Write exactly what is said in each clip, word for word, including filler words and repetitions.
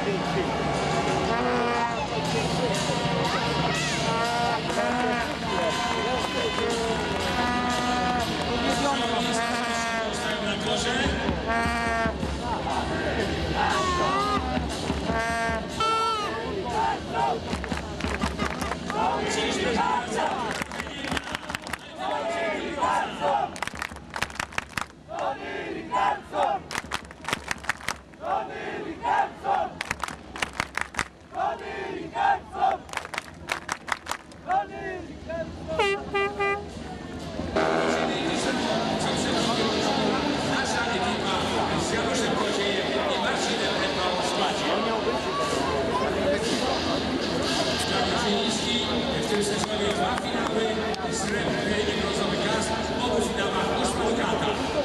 W tym sezonie dwa finały, srebrny i brązowy kask, w obu finałach ósmokata.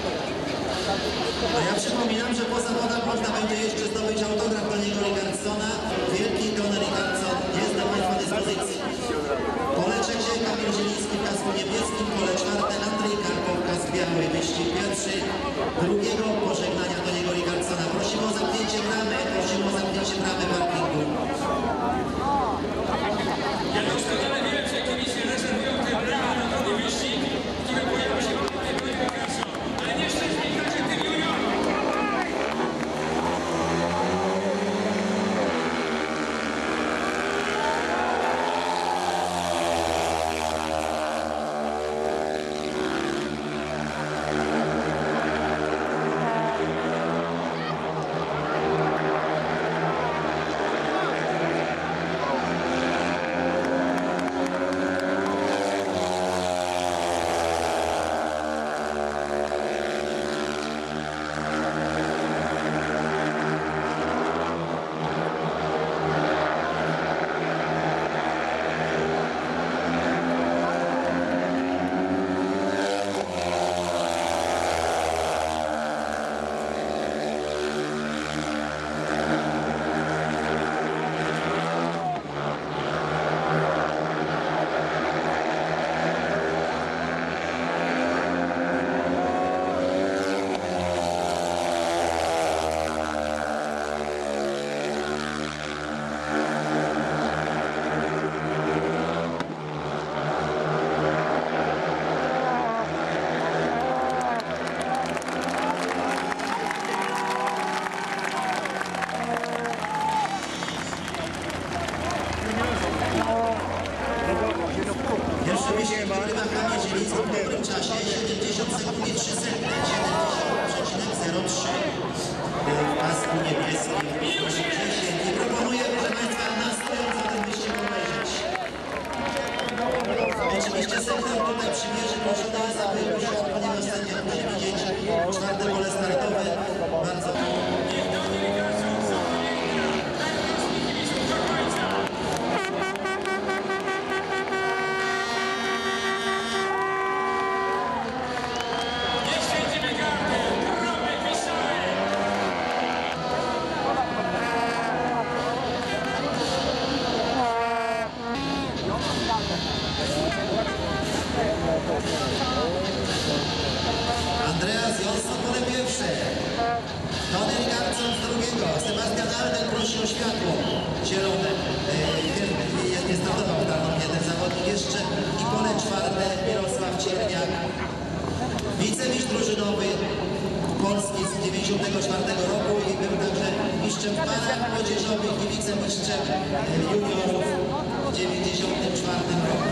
A ja przypominam, że po zawodach można będzie jeszcze zdobyć autograf do niego Richardsona. Wielki Tony Richardson jest dla Państwa dyspozycji. Pole trzecie Kamil Zieliński w kasku niebieskim, pole czwarte Andrzej Karpow, kask biały, wyścig pierwszy drugiego pożegnania do niego Richardsona. Prosimy o zamknięcie bramy, prosimy o zamknięcie bramy parkingu. Ja doskonale wiem, że kibice rezerwują te bramy na drugi wyścig, który pojawi się w tej kwalifikacji, ale nie szczęśliwie, że tym junior. Pierwszy wyścig wygrywa Kamil Zieliński w dobrym czasie, siedemdziesiąt sekund i trzy setne, siedemdziesiąt przecinek zero trzy. W pasku niebieskim dziesięć i proponuję, proszę Państwa, na stojąco ten wyścig obejrzeć. Oczywiście sektor tutaj przymierzy, proszę do zabytku, ponieważ sędzia musi widzieć czwarte pole startowe. Bardzo. Andreas Jonsson pole pierwsze, Tony Richardson z drugiego, Sebastian Alden prosi o światło zielone, yy, nie startował w ten zawodnik jeszcze i pole czwarte Mirosław Cierniak, wicemistrz drużynowy Polski z dziewięćdziesiątego czwartego roku i był także mistrzem parach młodzieżowych i wicemistrzem juniorów w dziewięćdziesiątym czwartym roku.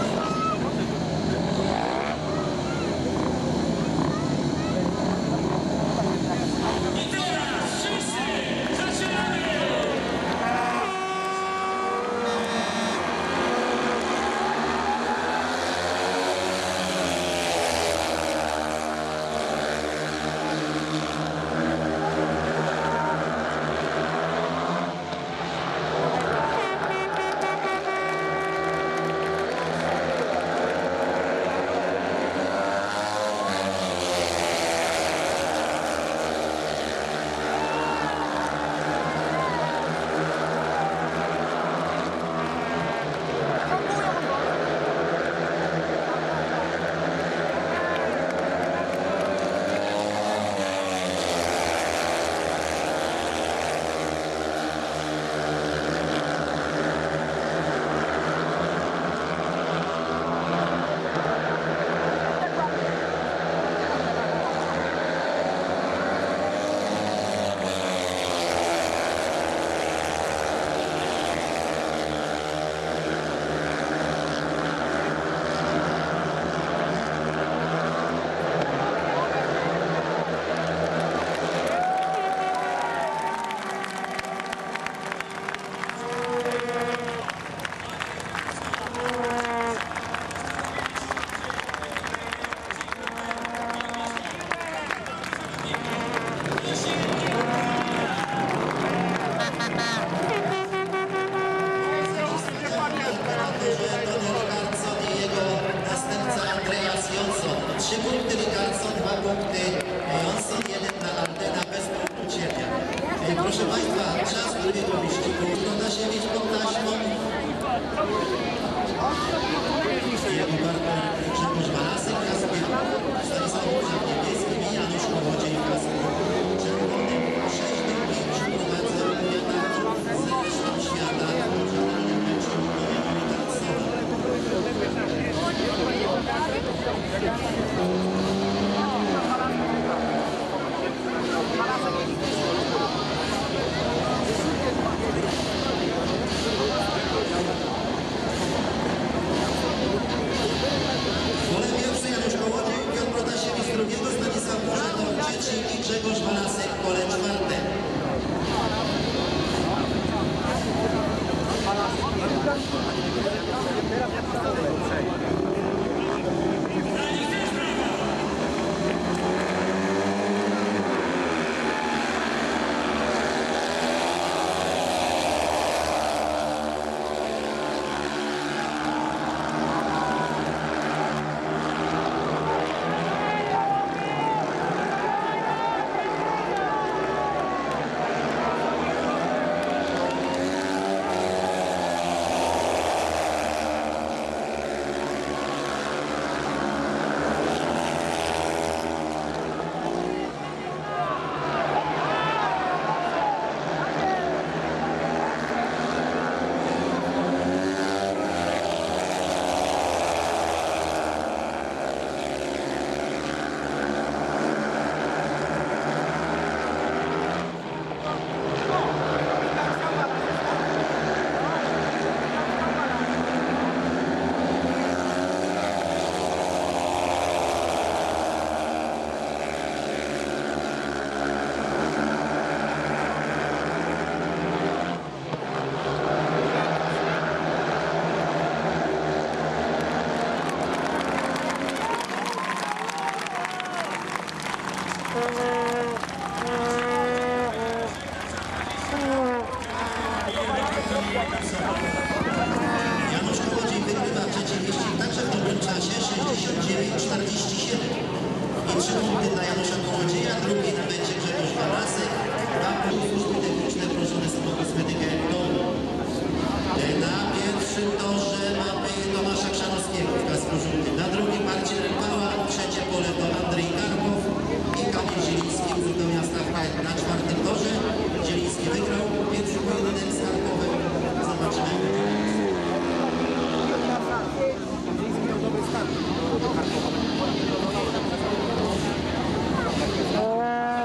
i jego następca Andreas Jonsson. Trzy punkty Rickardson, dwa punkty Jonsson, jeden dla Aldena bez punktu ciebie. Proszę Państwa, czas drugiego wyścigu. Protasiewicz pod taśmą. Jego partner Grzegorz Walasek, kaskiem Stanisław Burzak niebieskim i Janusz Kołodziej kaskiem czerwonym. sześć do pięciu prowadzą Jana z resztą świata. Żadnym meczu Pole pierwsze Janusz Kołodziej, Piotr Protasiewicz drugiego, Stanisław Burzak, trzeci i Grzegorz Walasek, pole czwarte. Janusz Kołodziej wygrywa trzeci wyścig także w dobrym czasie sześćdziesiąt dziewięć czterdzieści siedem. I trzy punkty dla Janusza Kołodzieja, drugi na będzie Grzegorz Walasek, dwa punkty służby techniczne, proszone są o kosmetykę domu. Na pierwszym torze mamy Tomasza Chrzanowskiego w kasku żółtym, na drugim Marcin Rypała, trzecie pole to Andrzej Karpow i Kamil Zieliński uzupełnia stawkę na czwartym torze. Zieliński wygrał pierwszy pojedynek z Karpowem. Zobaczymy. Eee.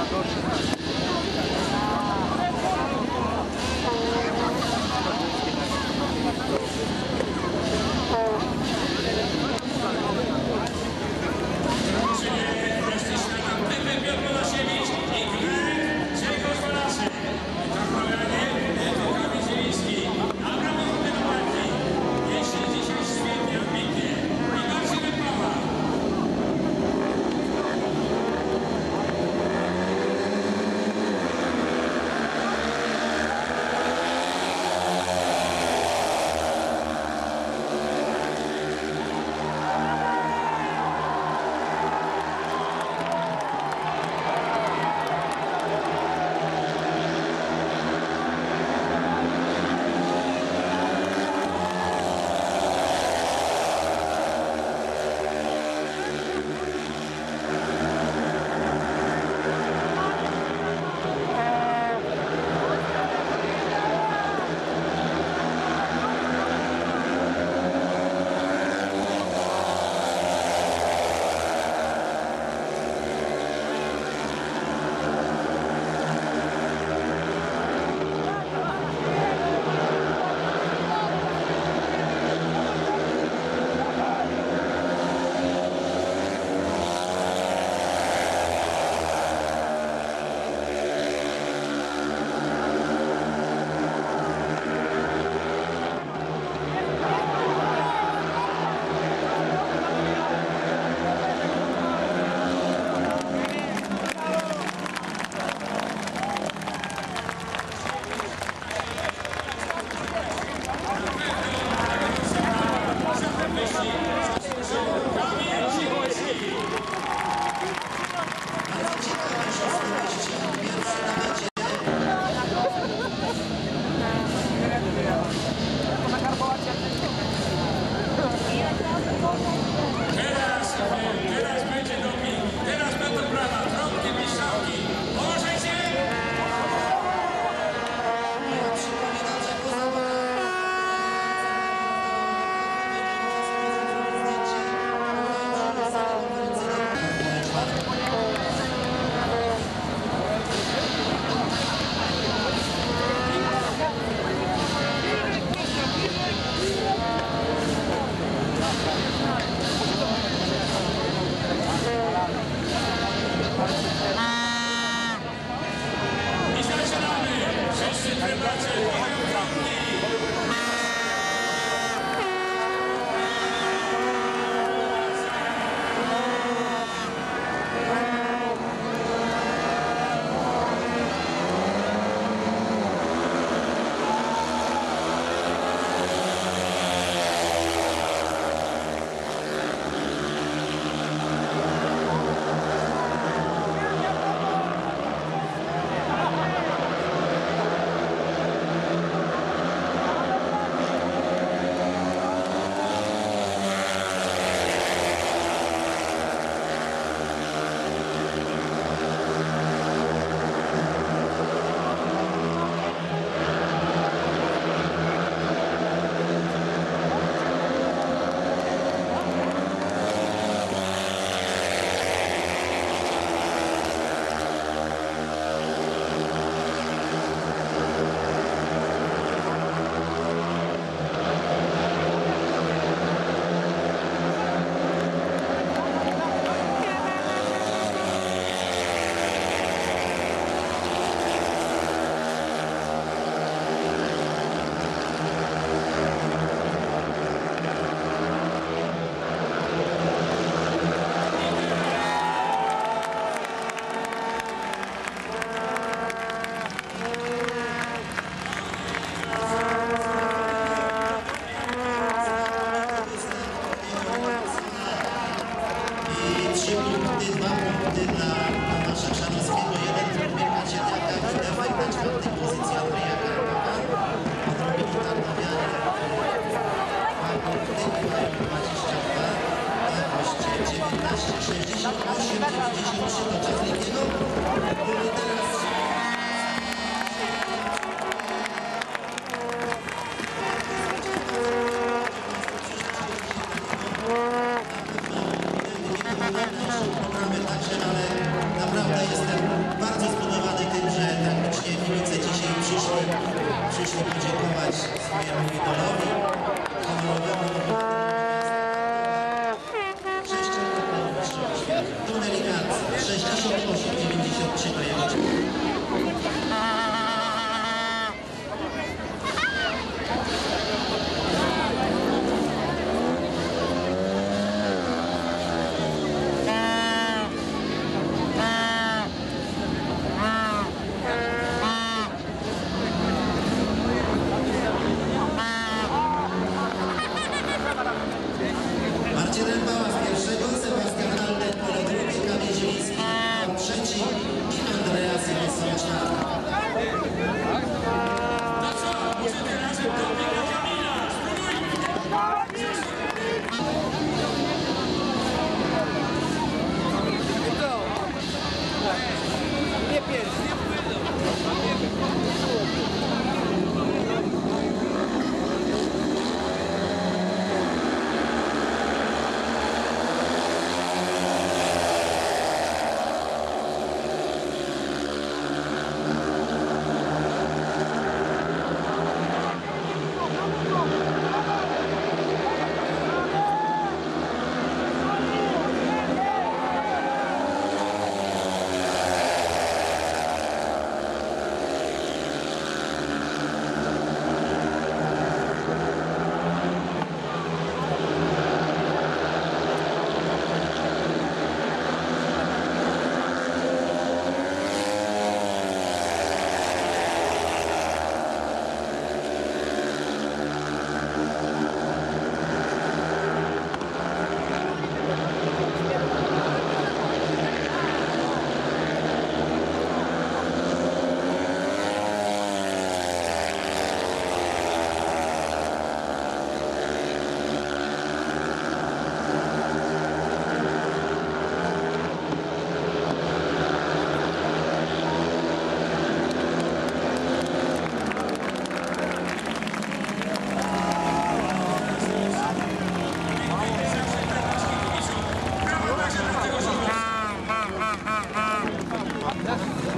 Grzegorz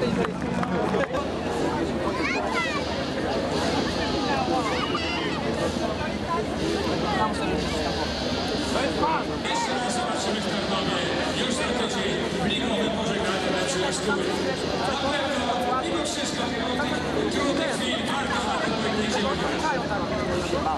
Jeszcze raz zobaczymy w Tarnowie. Już za tydzień ligowe pożegnanie meczu szkoły. Na pewno, mimo wszystko, mimo tych trudnych chwil, warto na tym pojedyncie wygrać.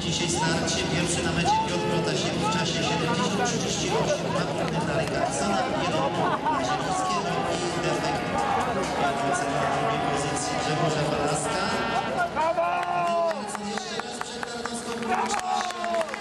Dzisiaj starcie pierwszy na mecie Piotr Protasiewicz w czasie siedemdziesiąt trzydzieści osiem. Dwa punkty dla Rykarsona, jeden punkt dla Zielińskiego i defekt jadący na drugiej pozycji Grzegorza Balaska. Jeszcze raz przed Tarnowską publicznością.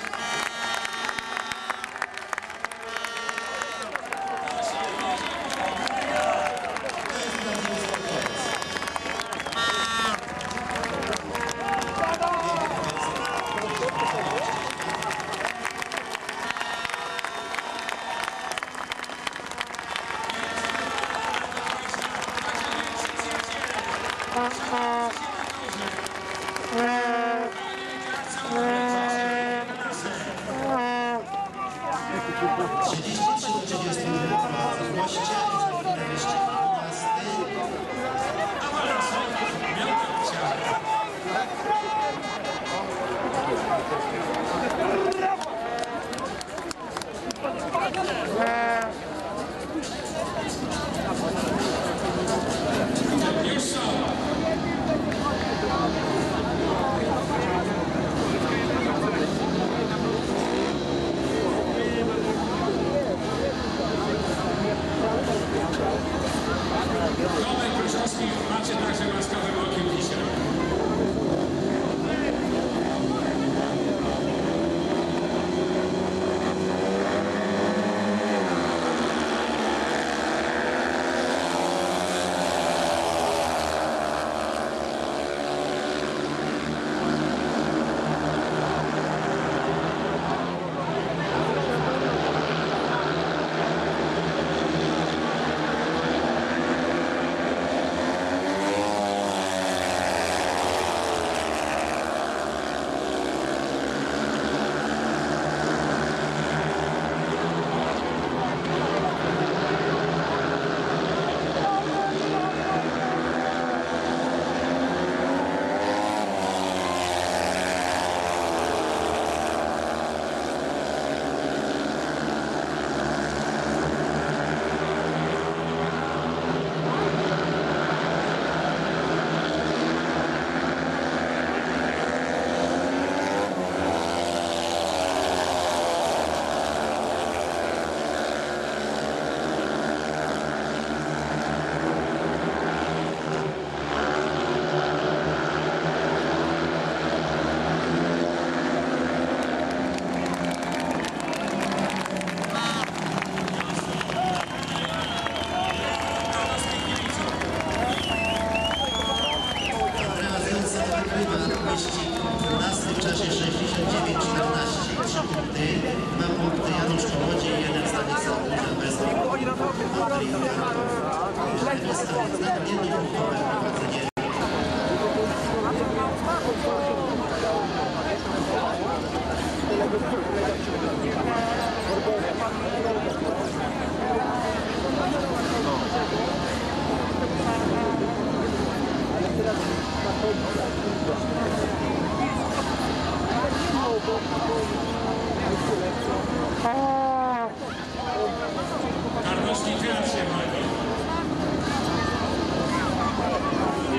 trzydzieści trzy do trzydziestu jeden goście i za chwilę wyścig dwunasty. Już są. Tomek Kruszowski, macie także łaskawym okiem dzisiaj. Wyścig dwunasty w czasie sześćdziesiąt dziewięć czternaście. trzy punkty, dwa punkty Janusz Kołodziej, jeden Stanisław Burza bez Andrzej Jarkow. Jednopunktowe prowadzenie. Tarnowski Teatr się bawi.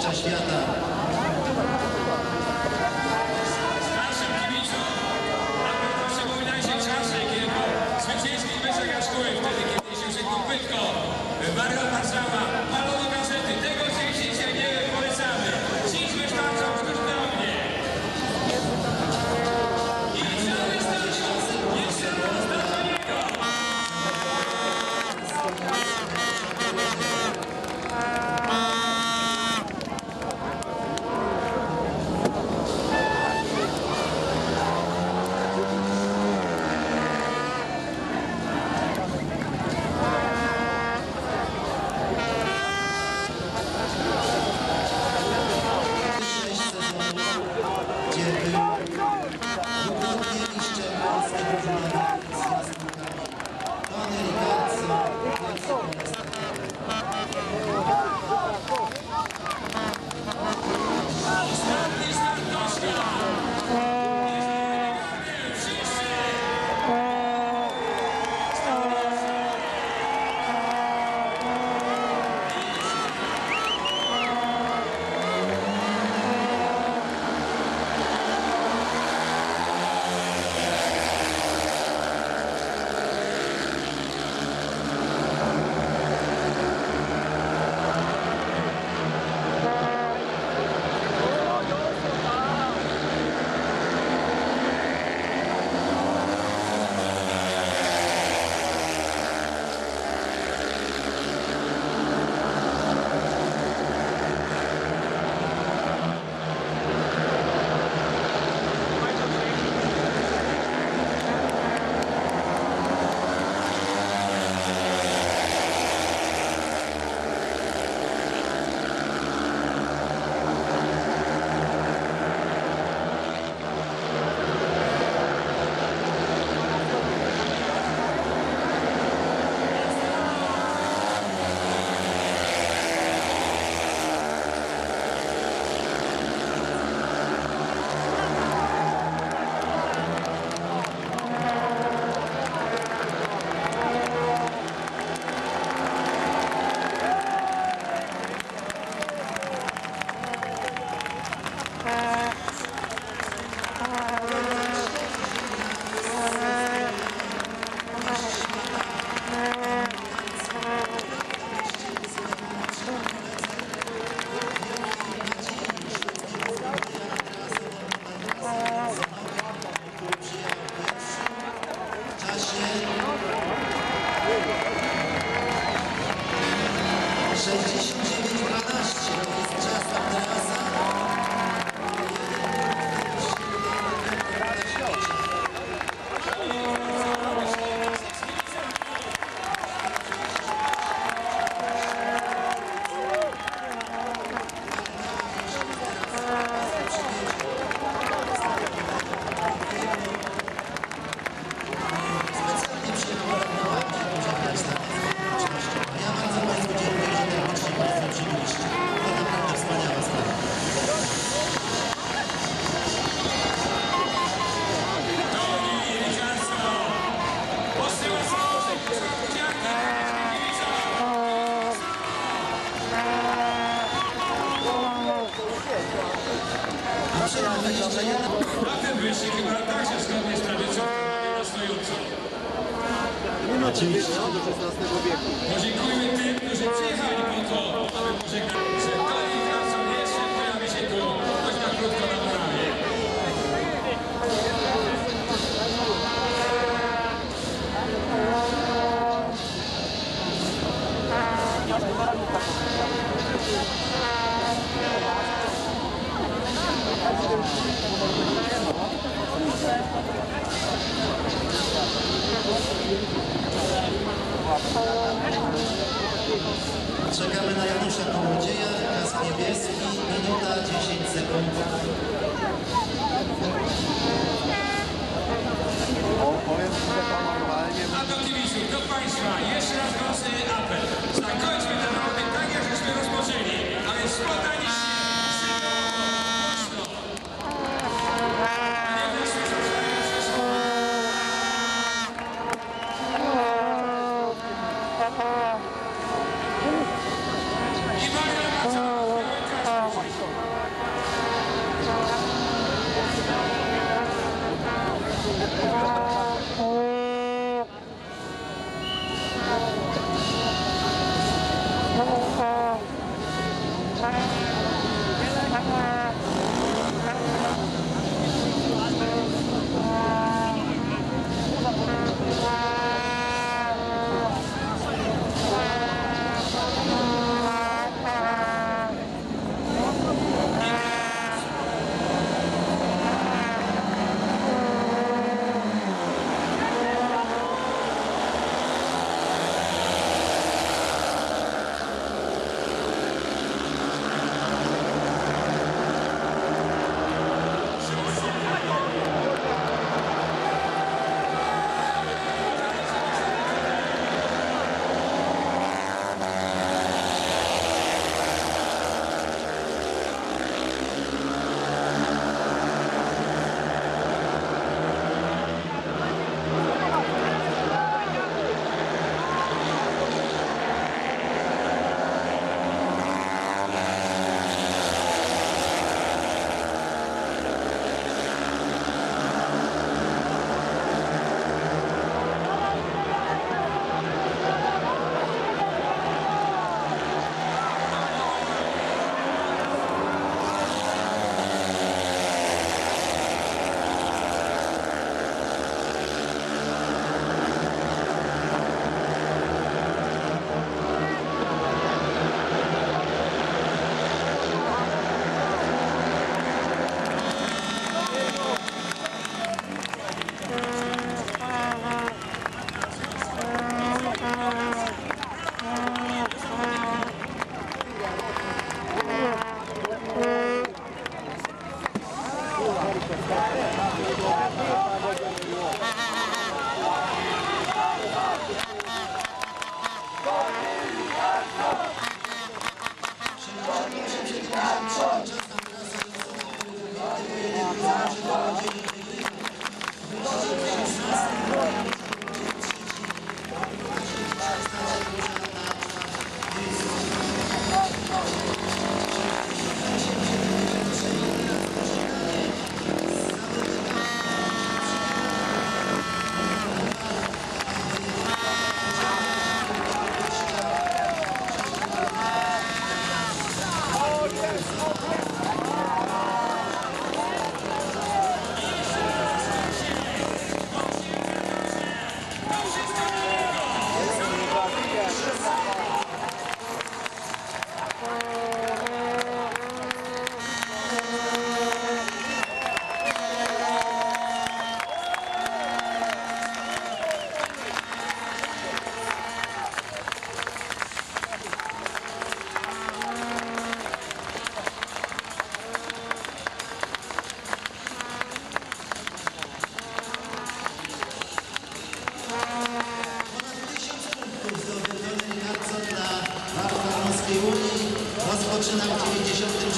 mistrza świata. Naszym kibicom na pewno przypominajcie czasy, kiedy po zwycięskich meczach Jaskółek, wtedy kiedy się rzekł Pytko, Mario Warszawa, palono gazety. Tego dzisiaj nie polecamy. Dziś wystarczą sztuczne. I cały stadion jeszcze raz dla niego. Gdzie był dwukrotnie mistrzem Polski drużynowy z jaskółkami. Tony Ricardson, pierwszy po Ostatni start Toszka. Wszyscy. sześćdziesiąt dziewięć dwanaście to jest czas Andreasa. Specjalnie przyjechałem na ładnie, może Państwa nie ja bardzo Państwu dziękuję, że tak licznie Państwo przybyliście. To naprawdę wspaniała sprawa. Toni Ricardson posyła sobie podziarkę A przed nami jeszcze jeden. na ten wyścig chyba także zgodnie z tradycją na stojąco. Oczywiście. Podziękujmy tym, którzy przyjechali po to, aby pożegnać, że Toni Ricardson jeszcze pojawi się tu, choć na krótko na murawie. Czekamy na Janusza Kołodzieja, kask niebieski, minuta dziesięć sekund. A do kibiców, do Państwa, jeszcze raz gorący apel. Zakończmy ten rok tak, jak żeśmy rozpoczęli, ale spontanicznie, sygnalnie, mocno. A nie wreszcie zostawiamy wszystko. I Mario Warszawa,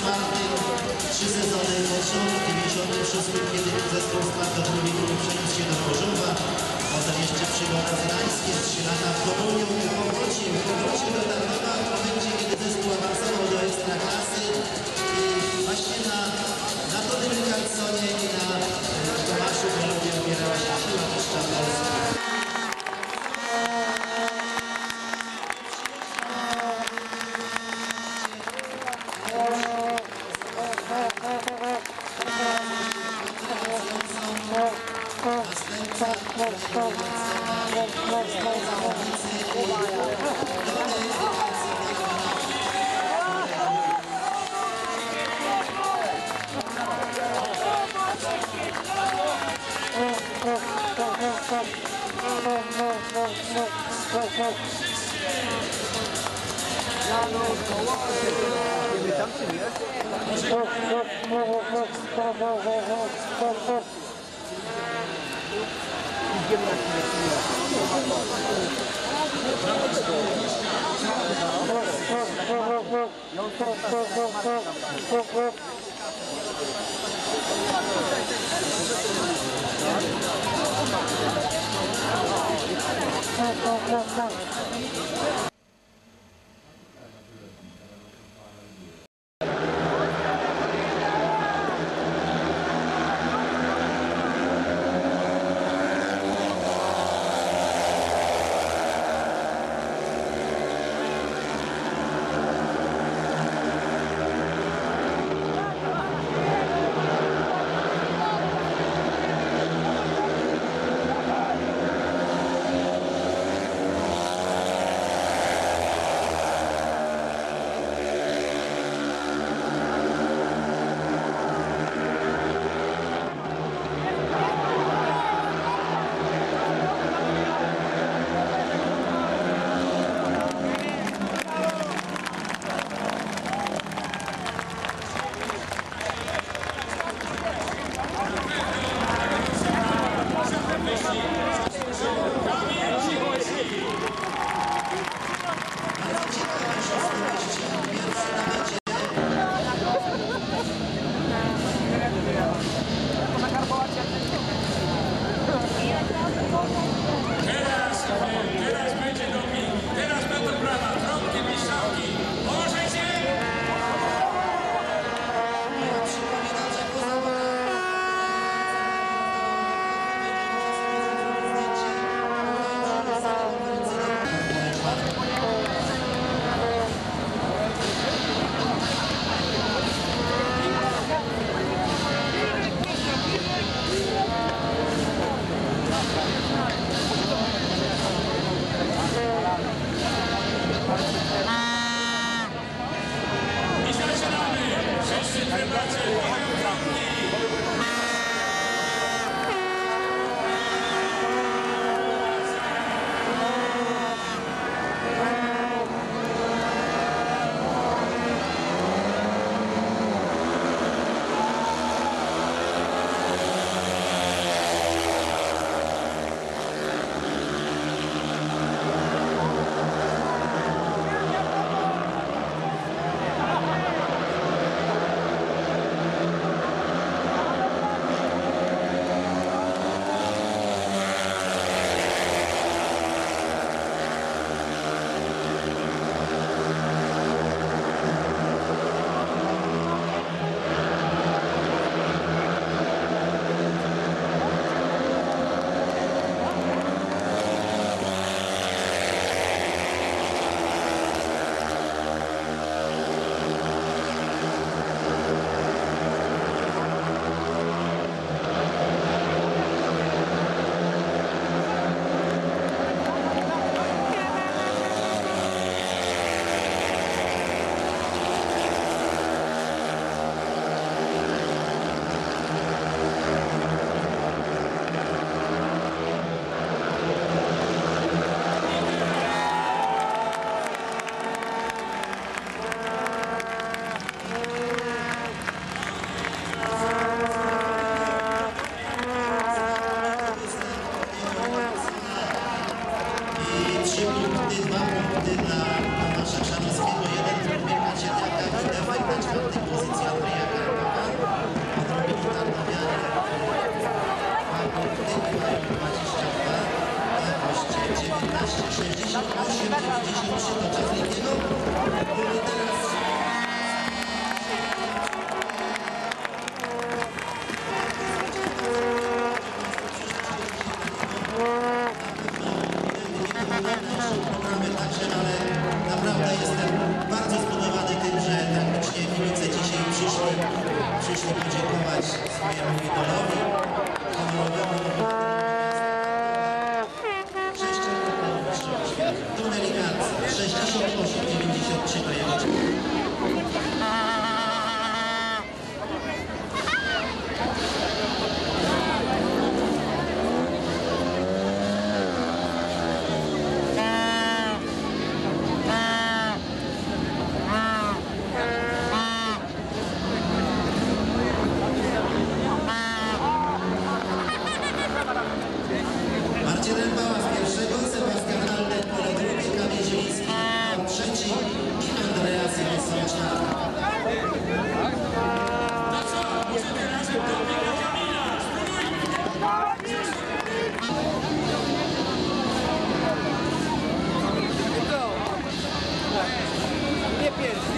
czwartym, trzy sezony pod rząd, w dziewięćdziesiątym szóstym, kiedy zespół spadł do drugiej ligi, przeniósł się do Chorzowa. Potem jeszcze przygoda znańskie, trzy lata w Toruniu, powrócił, powrócił do Tarnowa w momencie, kiedy zespół awansował do Ekstraklasy. I właśnie na, na Todym Garsonie i na e, Tomaszu Golubie opierała się siła mistrza Polski. przyszli podziękować swojemu idolowi honorowemu sześciokrotnemu mistrzowi świata. Tunel Garca, sześćdziesiąt osiem dziewięćdziesiąt trzy to jego czas. Marcin Rębała z pierwszego, Sebastian Alden po drugi, Kamil Zieliński po trzeci i Andreas Jonsson czwarty. No co, może tym razem dobieg na Kamila? Nie pierwszy.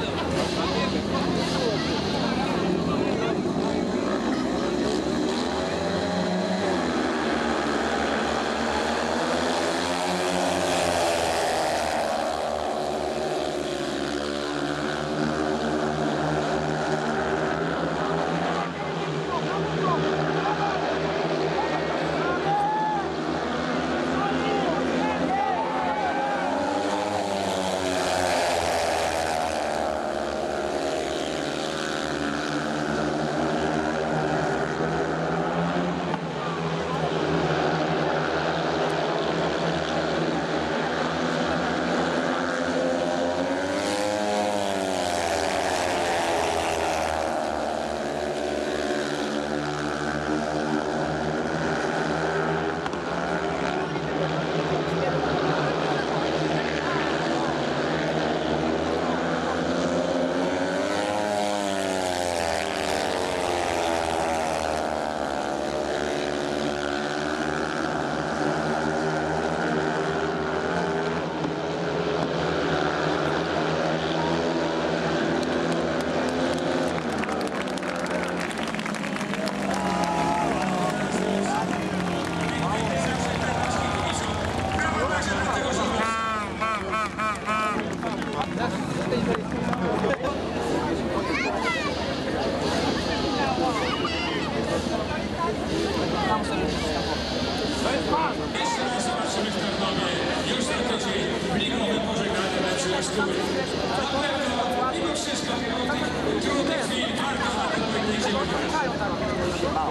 Jeszcze raz zobaczymy w Tarnowie. Już za tydzień ligowe pożegnanie meczu Eskuły. Na pewno, mimo wszystko, mimo tych trudnych chwil, warto na ten pojedynek się wygrać.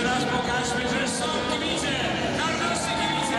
raz pokażmy, że są kibice, karnowscy kibice.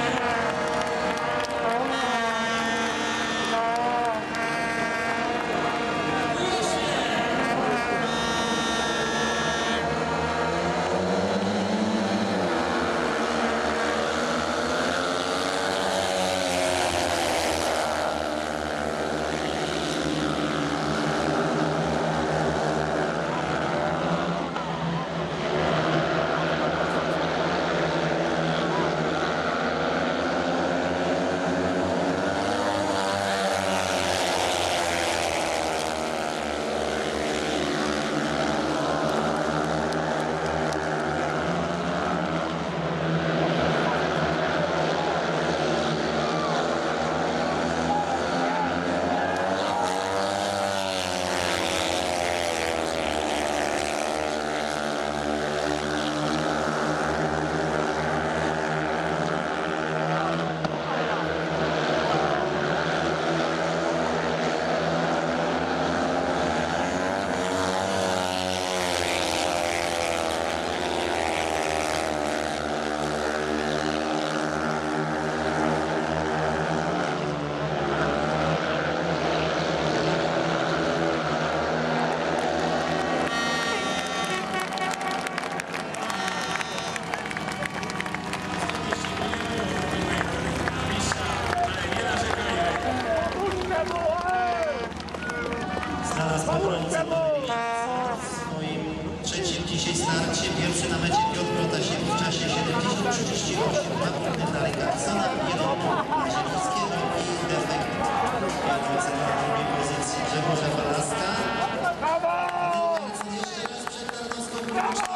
Znalazł obrońcę w swoim trzecim dzisiaj starcie. Pierwszy na mecie Piotr Protasiewicz w czasie siedemdziesiąt trzydzieści osiem. Dwa punkty dla Ricardsona, jeden punkt dla Zielińskiego i defekt jadący na drugiej pozycji Grzegorza Falaska. A Rickardson jeszcze raz przed tarnowską publicznością.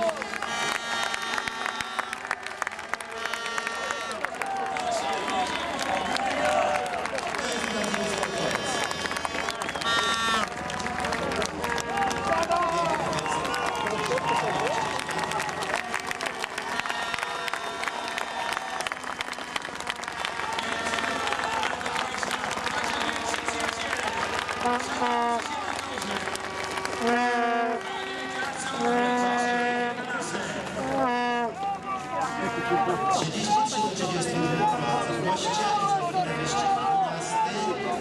trzydzieści trzy do trzydziestu prowadzą goście i za chwilę jeszcze dwunasty.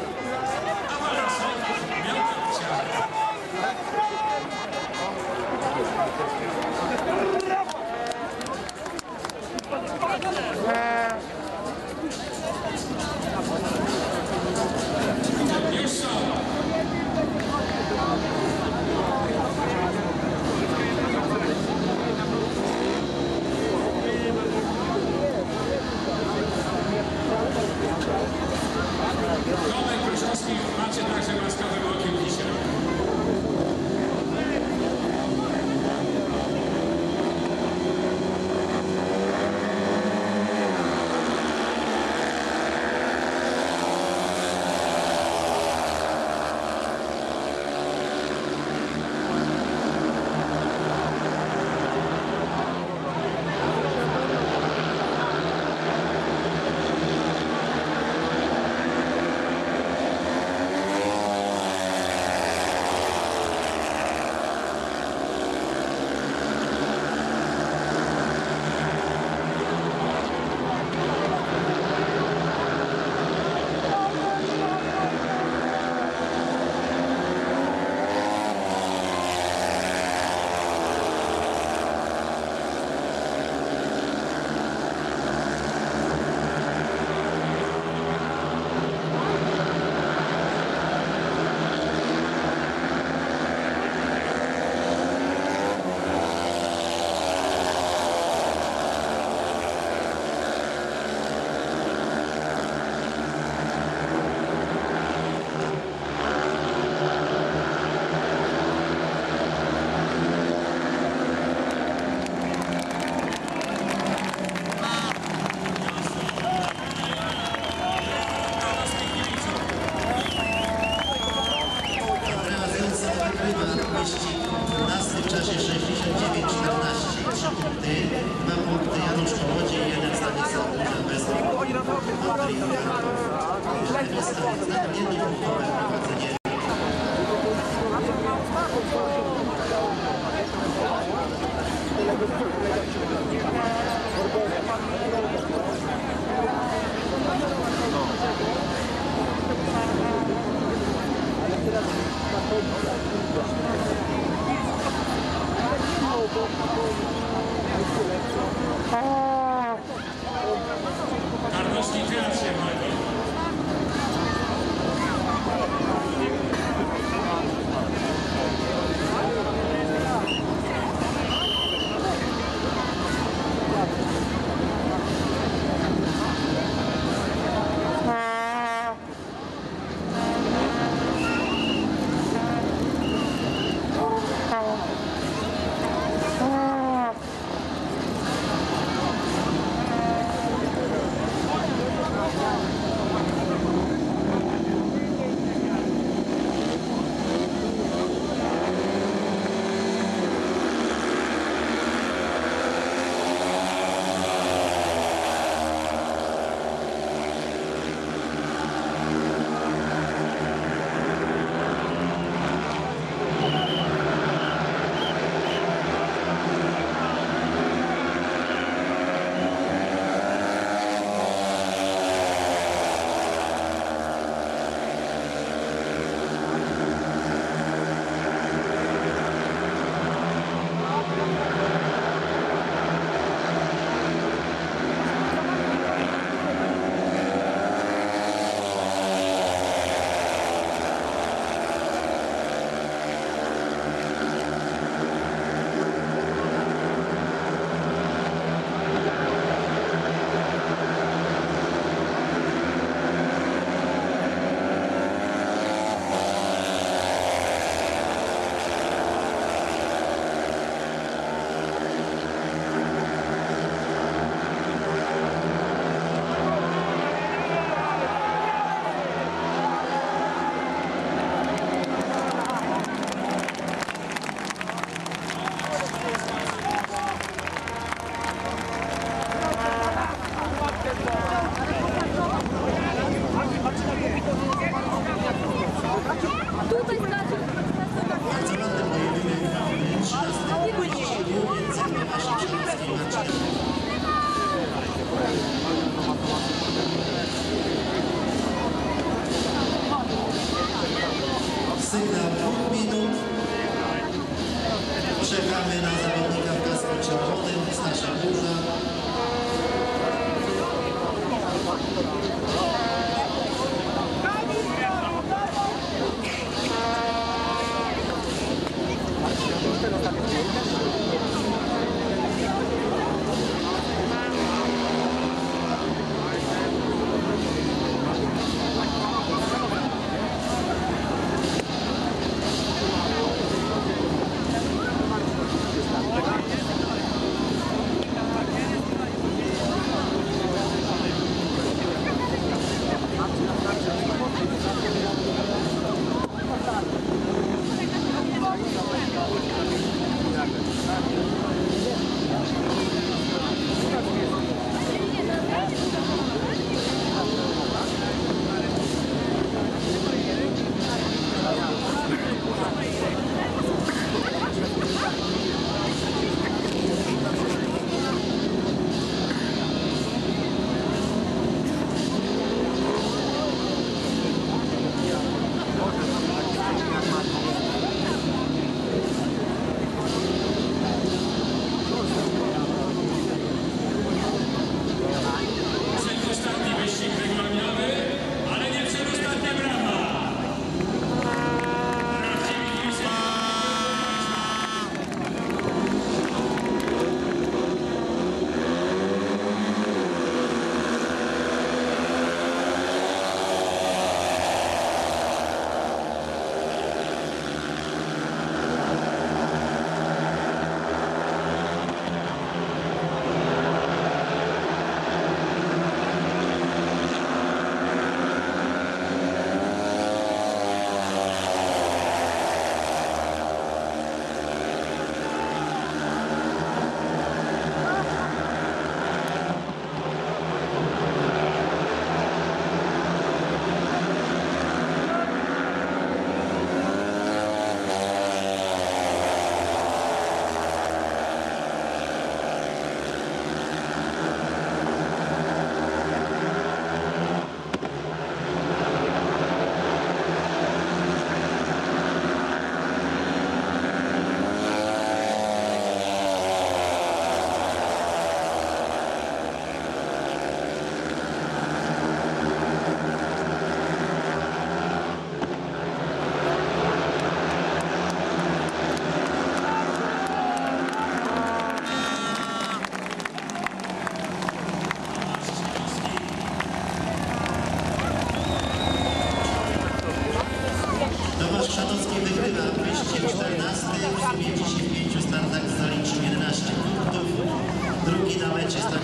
Już są. Tomek Kruszowski, macie także łaskawym okiem dzisiaj. wyścig dwunasty w czasie sześćdziesiąt dziewięć czternaście. trzy punkty, dwa punkty Janusz Kołodziej, jeden Stanisław Duża bez Andrzej Jarków. Nawet jednopunktowe prowadzenie.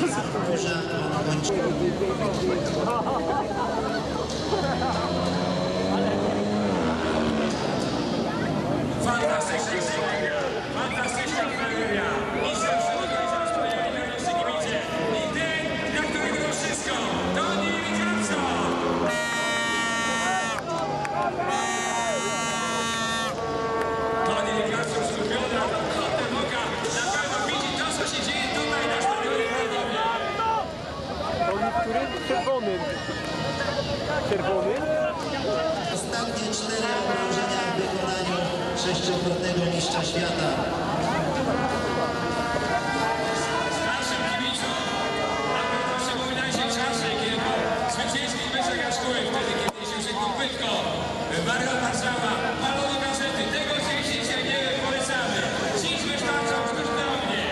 Burza od Gończyka. Fantastyczna fantastyczna premieria. I zawsze organizator wspaniali najlepsi kibice. I ten, dla którego to wszystko, Tony Richardson. Tony Richardson skupiony na kątem oka. Na pewno widzi to, co się dzieje tutaj na stadionie Krakowie. Czerwony. Czerwony? Ostatnie cztery okrążenia w wykonaniu sześciokrotnego mistrza świata. Starszym kibicom na pewno przypomina się czasy, kiedy po zwycięskich meczach Jaszkoły, wtedy kiedy się rzekł płytko, Mario Warszawa, palono gazety. Tego się dzisiaj nie polecamy. Dziś wystarczą sztuczne na mnie.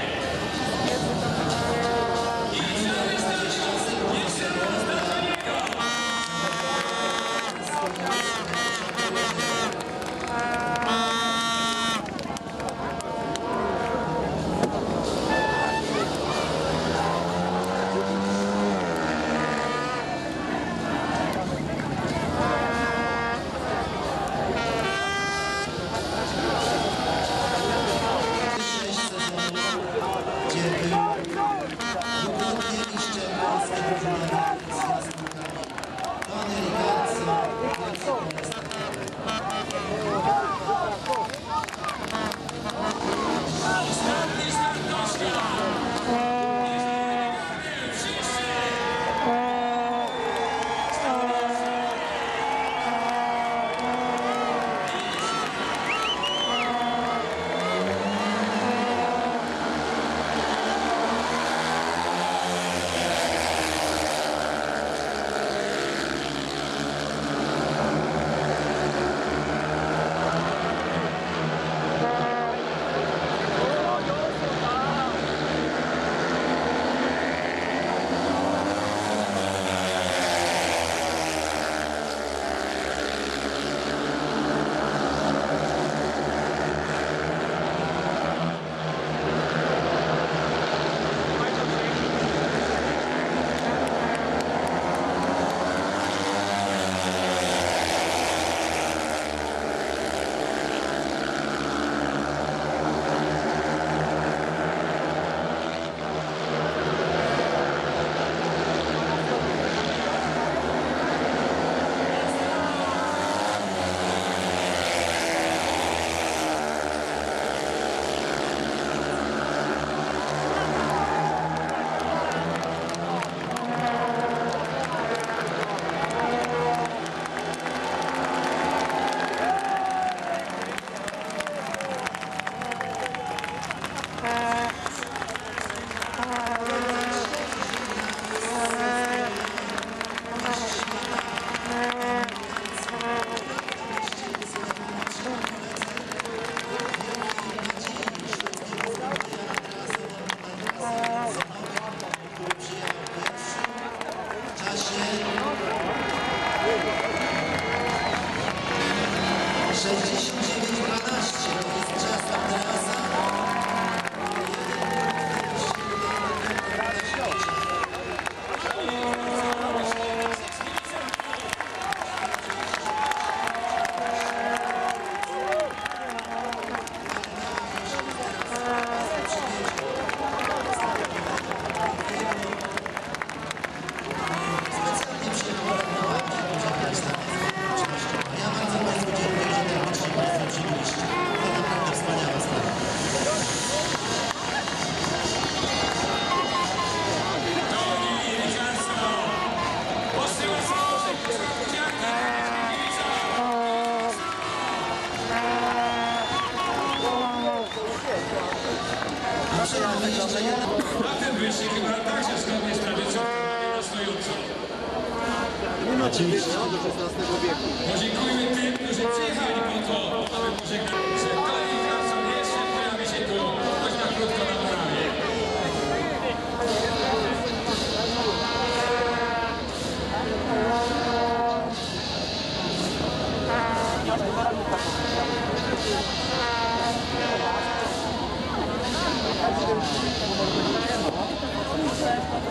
I cały stadion jeszcze raz dla Toniego. Sześć sezonów, gdzie był dwukrotnie mistrzem Polski drużynowy z jaskółkami. Tony Richardson, wielki Ostatni startoszka. Wszyscy. sześćdziesiąt dziewięć dwanaście to jest czas Andreasa. Specjalnie przyjechałem na ładnie, może Państwa nie. Ja bardzo Państwu dziękuję, że tak licznie Państwo przybyliście. To naprawdę wspaniała sprawa. Tony Richardson. Posyła samochód, posyła buziaki. A przed nami jeszcze jeden. Na tym wyścig chyba także zgodnie z tradycją na stojąco. Oczywiście. Podziękujmy tym, którzy przyjechali po to, aby pożegnać, że Tony Richardson jeszcze pojawi się tu, choć na krótko na murawie. Thank you.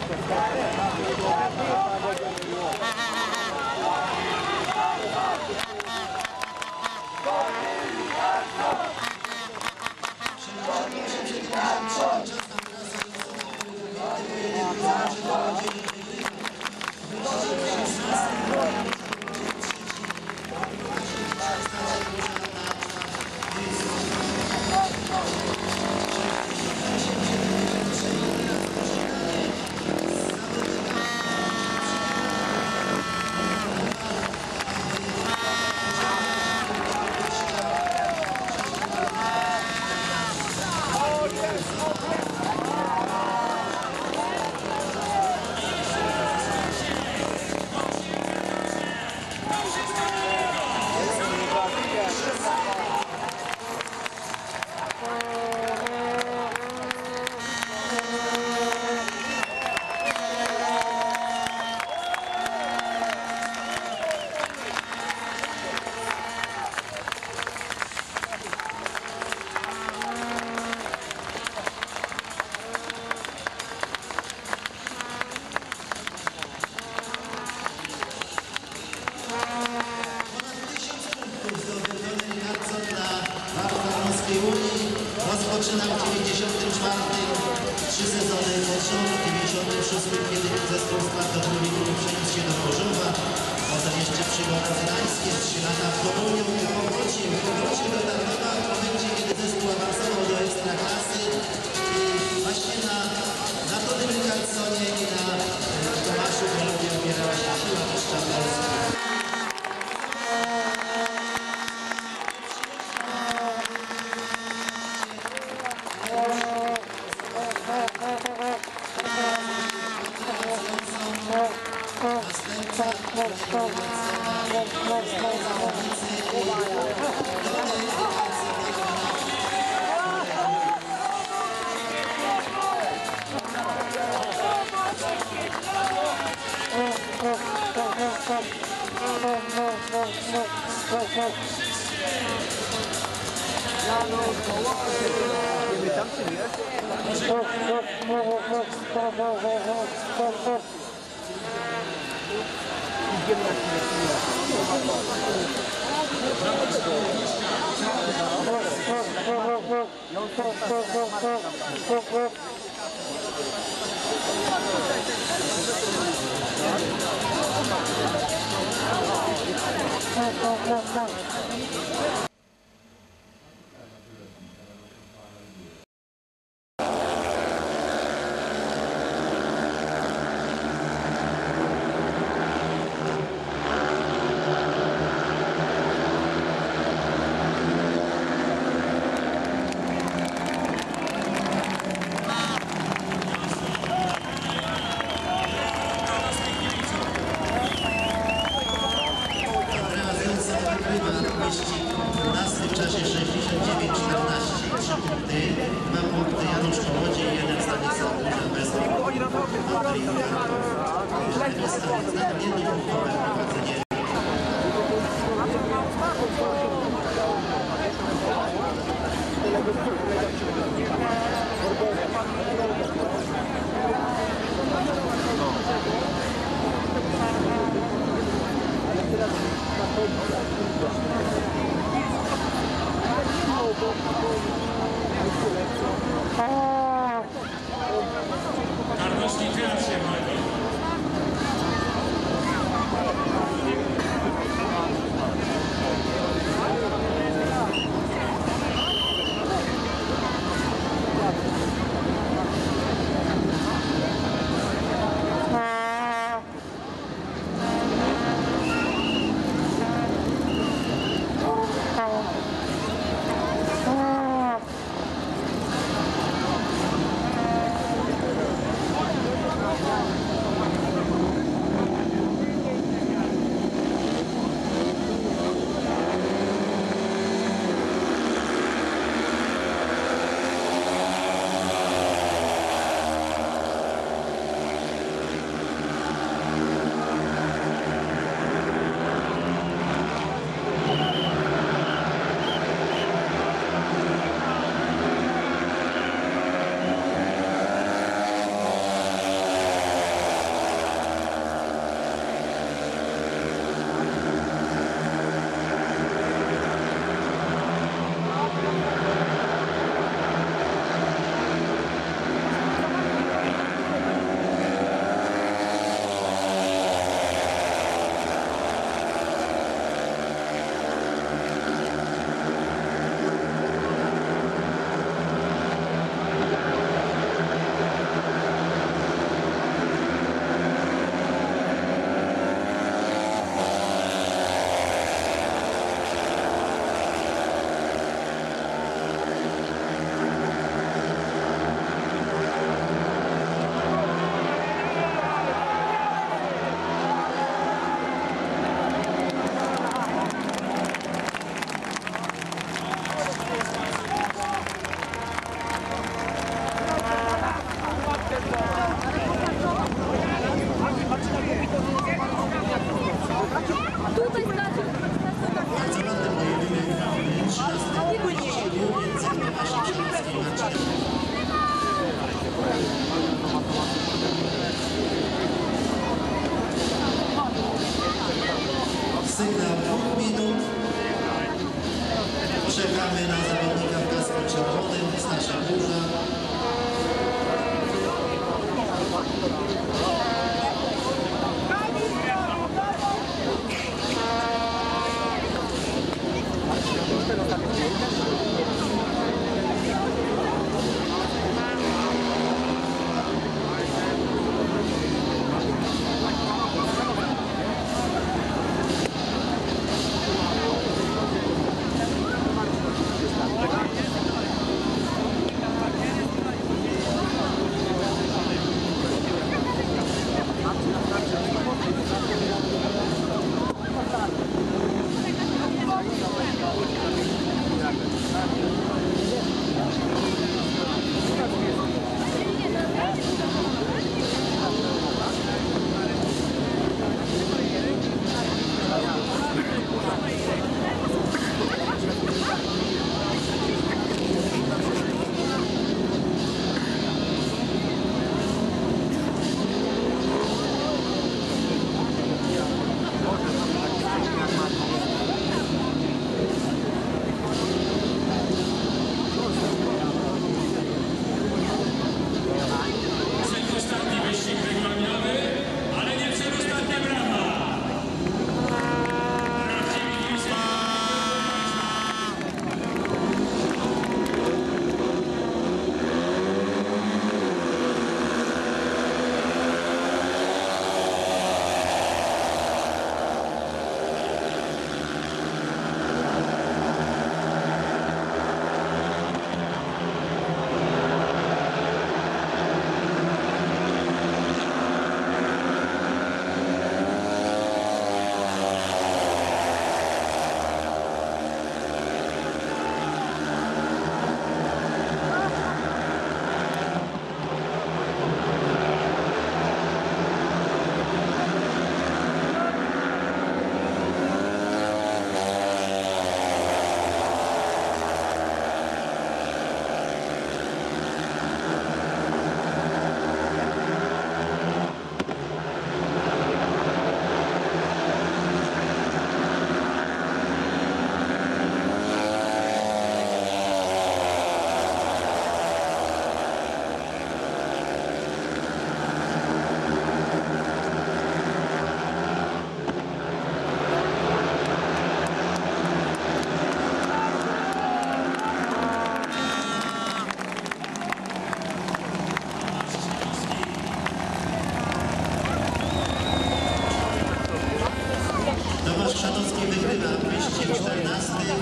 Rozpoczynał w dziewięćdziesiątym czwartym, trzy sezony pod rząd, w dziewięćdziesiątym szóstym, kiedy zespół spadł do drugiej ligi, przeniósł się do Chorzowa. Potem jeszcze przygoda z Gdańskiem, trzy lata w Toruniu, powrócił, powrócił do Tarnowa w momencie, kiedy zespół awansował do Ekstraklasy. I właśnie na, na Tonym Carlsonie i na Tomaszu Golubie opierała się siła mistrza Polski. W czasie sześćdziesiąt dziewięć czternaście, trzy punkty, dwa punkty Janusz Kołodziej, jeden Stanisław Duża bez Andrzej jednopunktowe prowadzenie. Karnowski teraz się broni.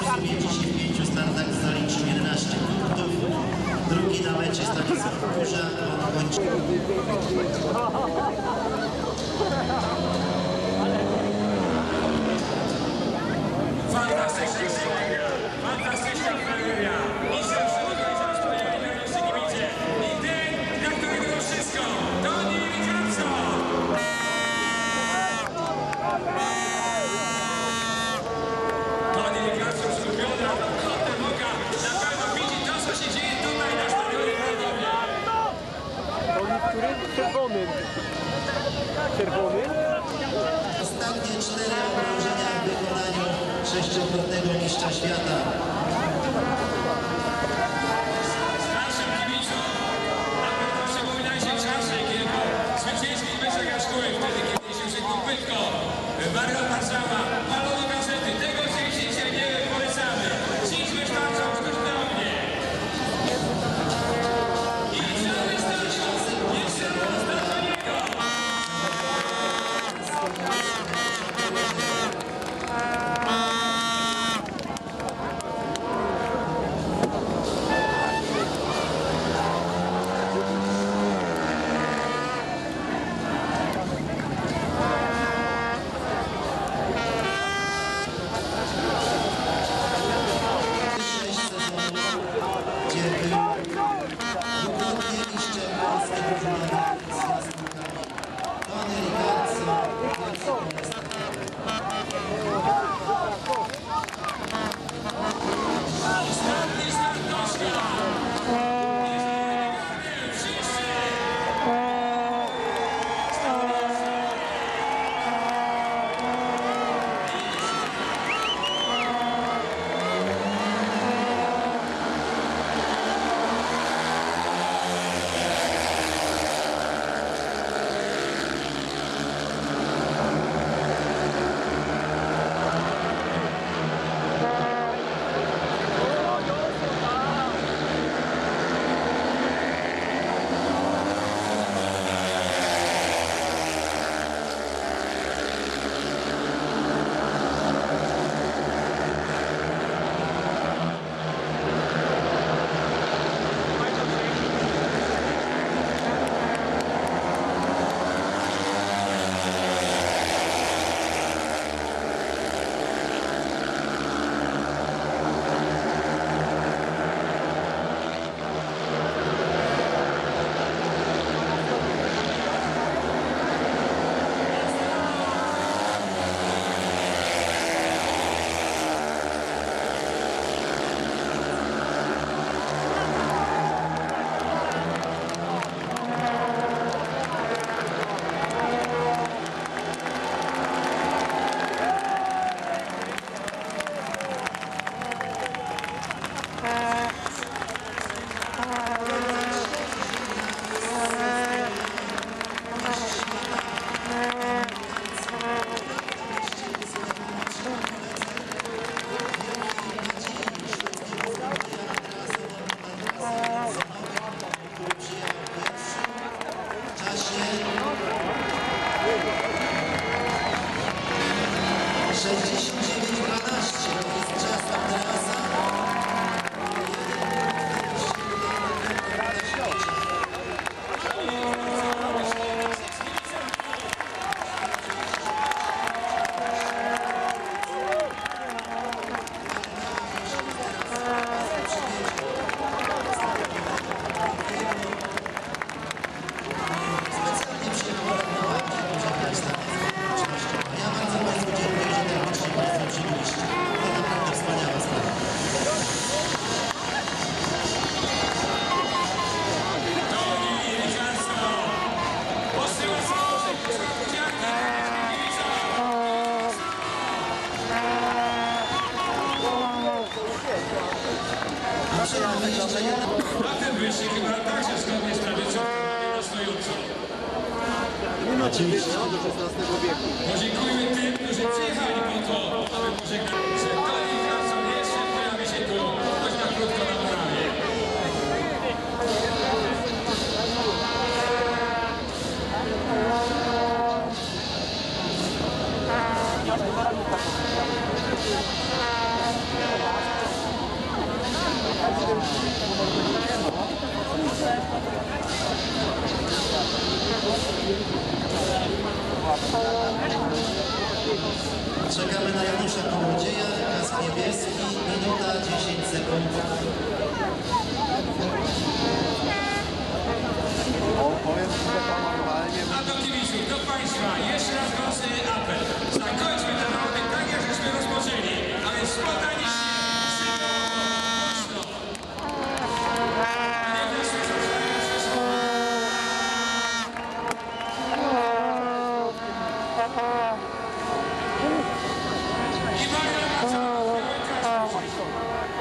sumie dzisiaj w pięciu startach zaliczył jedenaście punktów. Drugi na mecie Stanisław Kurza, on kończy. Fantastyczna fantastyczna premieria. I zawsze wygląda rozpojenie na naszej kibicie. I ten, dla którego to wszystko, Tony Richardson. Tony Richardson skupiony na kątem oka. Na pewno widzi to, co się dzieje tutaj na stadionie Krakowie. Który? Czerwony. Czerwony? Ostatnie cztery okrążenia w wykonaniu sześciokrotnego mistrza świata. Naszym kibicom na pewno przypominajcie czasy, kiedy po zwycięskich meczach Jaszkoły, wtedy kiedy się rzekł płytko, Mario Warszawa, palono gazety. Tego się dzisiaj nie polecamy. Dziś wystarczą sztuczne ognie. I cały stadion jeszcze raz dla Toniego. Sześć sezonów, gdzie był dwukrotnie mistrzem Polski drużynowy z jaskółkami. Tony Richardson, wielki Ostatni start Toszka. Wszyscy. sześćdziesiąt dziewięć dwanaście, to jest czas Andreasa. Specjalnie przyjechałem na łapie, pożegnać Stanisława. Ja bardzo Państwu dziękuję, że tak licznie Państwo przybyliście. To naprawdę wspaniała sprawa. Tony Richardson posyła samochód podziarny A przed nami jeszcze jedna. na ten wyścig chyba także zgodnie z tradycją na stojąco. Oczywiście. Podziękujmy tym, którzy przyjechali po to, aby pożegnać, że Tony Richardson jeszcze pojawi się tu, choć na krótko na murawie. Thank you. Czekamy na Janusza Kołodzieja, kask niebieski, minuta dziesięć sekund. A do kibiców, do Państwa, jeszcze raz gorący apel. Zakończmy ten rowek tak, jak żeśmy rozpoczęli. A więc spontanicznie, szybko, mocno. A nie wreszcie zostawiamy wszystko. I Marian Macoch, biały kask.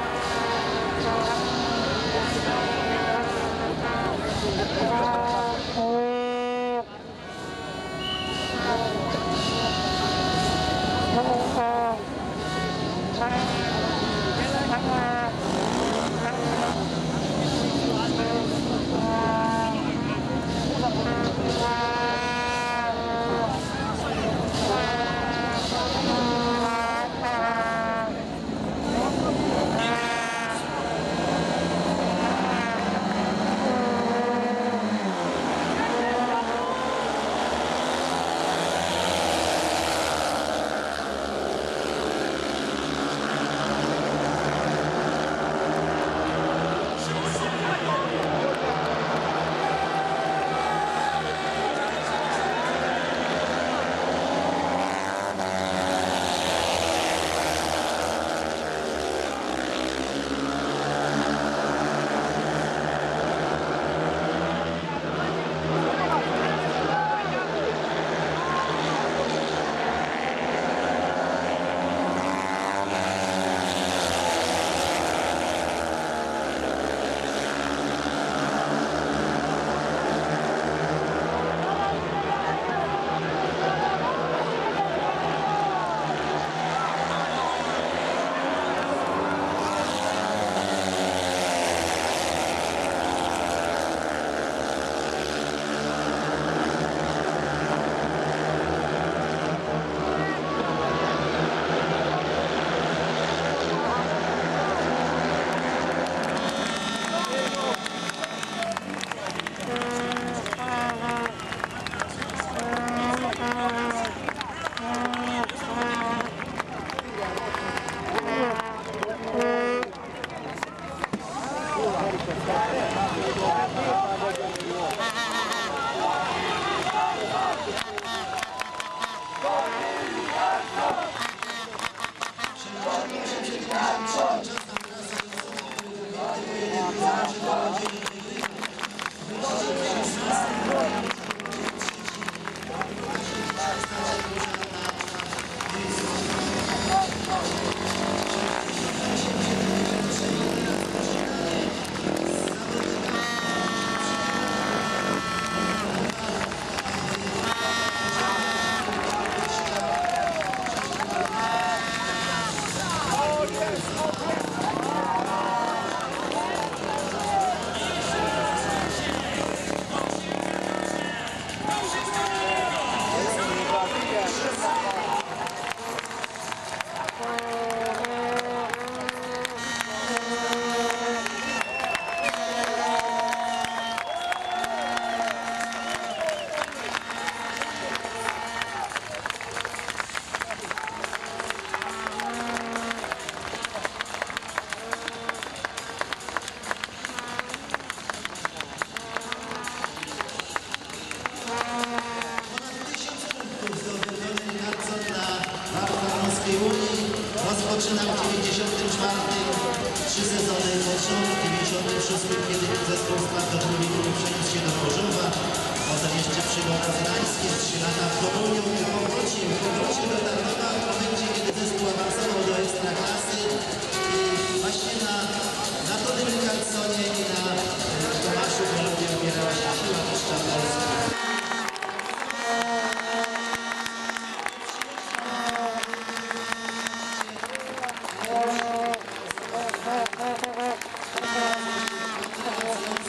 Rozpoczynał w dziewięćdziesiątym czwartym trzy sezony pod rząd, w dziewięćdziesiątym szóstym kiedy zespół spadł do drugiej ligi, przeniósł się do Chorzowa, potem jeszcze przygoda z Gdańskiem, trzy lata w Toruniu i powrócił, powrócił do Tarnowa w momencie, kiedy zespół awansował do Ekstraklasy i właśnie na, na Tonym Carlsonie i na Tomaszu Golubiu opierała się siła mistrza Polski.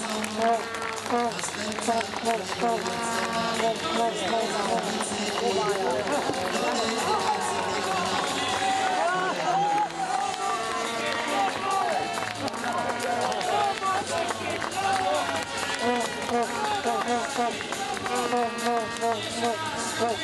Następca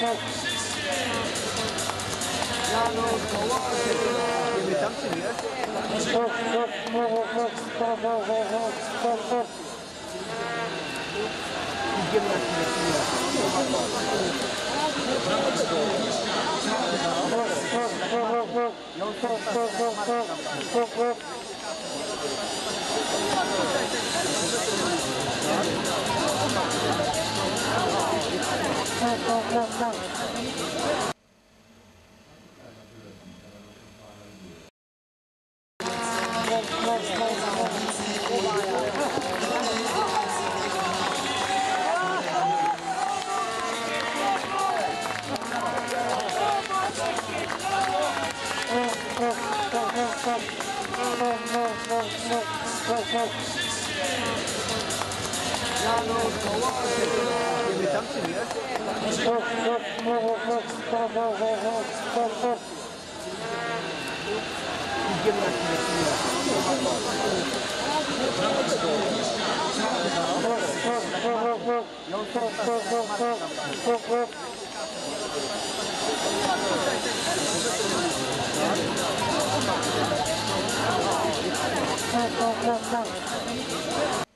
Thank you.